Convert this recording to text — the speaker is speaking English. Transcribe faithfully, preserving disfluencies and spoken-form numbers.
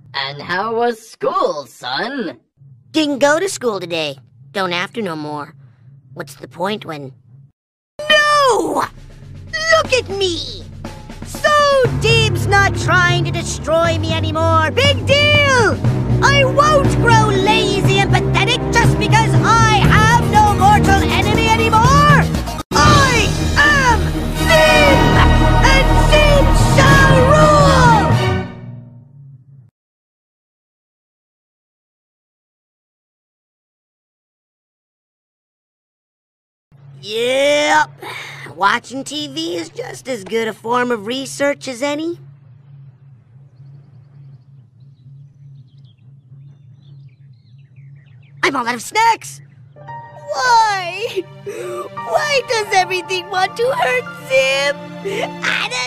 And how was school, son? Didn't go to school today. Don't have to no more. What's the point when... No! Look at me! So Deeb's not trying to destroy me anymore. Big deal! I won't grow lazy and pathetic just because I have no mortal enemy anymore! I am Deeb! And Deeb shall rule! Yep. Watching T V is just as good a form of research as any. I'm all out of snacks! Why? Why does everything want to hurt Zim? I